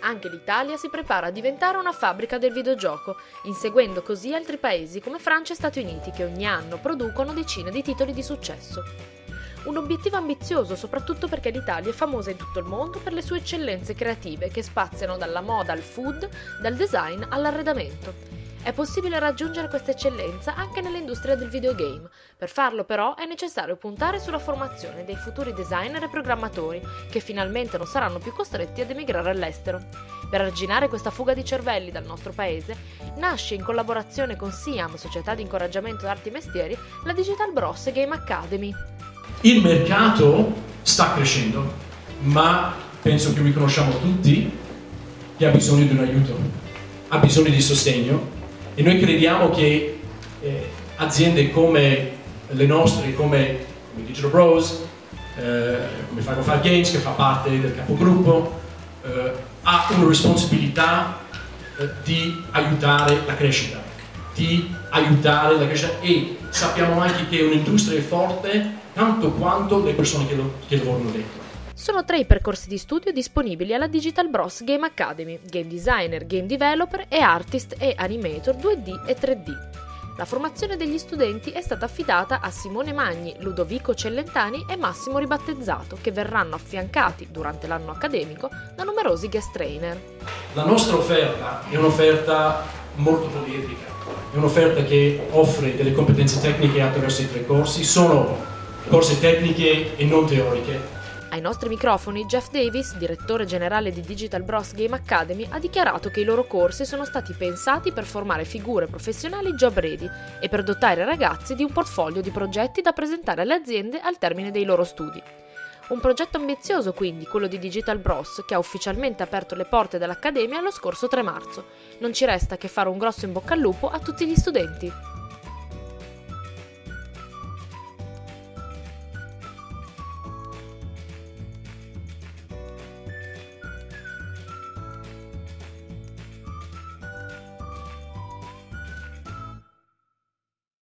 Anche l'Italia si prepara a diventare una fabbrica del videogioco, inseguendo così altri paesi come Francia e Stati Uniti che ogni anno producono decine di titoli di successo. Un obiettivo ambizioso soprattutto perché l'Italia è famosa in tutto il mondo per le sue eccellenze creative che spaziano dalla moda al food, dal design all'arredamento. È possibile raggiungere questa eccellenza anche nell'industria del videogame. Per farlo però è necessario puntare sulla formazione dei futuri designer e programmatori che finalmente non saranno più costretti ad emigrare all'estero. Per arginare questa fuga di cervelli dal nostro paese, nasce in collaborazione con SIAM, Società di Incoraggiamento Arti e Mestieri, la Digital Bros Game Academy. Il mercato sta crescendo, ma penso che riconosciamo tutti che ha bisogno di un aiuto, ha bisogno di sostegno. E noi crediamo che aziende come le nostre, come Digital Bros, come 505 Games, che fa parte del capogruppo, ha una responsabilità di aiutare la crescita, e sappiamo anche che un'industria è forte tanto quanto le persone che lavorano dentro. Sono 3 i percorsi di studio disponibili alla Digital Bros Game Academy: Game Designer, Game Developer e Artist e Animator 2D e 3D. La formazione degli studenti è stata affidata a Simone Magni, Ludovico Cellentani e Massimo Ribattezzato, che verranno affiancati durante l'anno accademico da numerosi guest trainer. La nostra offerta è un'offerta molto poliedrica, è un'offerta che offre delle competenze tecniche attraverso i 3 corsi, sono corsi tecniche e non teoriche. Ai nostri microfoni Jeff Davis, direttore generale di Digital Bros Game Academy, ha dichiarato che i loro corsi sono stati pensati per formare figure professionali job ready e per dotare i ragazzi di un portfolio di progetti da presentare alle aziende al termine dei loro studi. Un progetto ambizioso quindi, quello di Digital Bros, che ha ufficialmente aperto le porte dell'Accademia lo scorso 3 marzo. Non ci resta che fare un grosso in bocca al lupo a tutti gli studenti.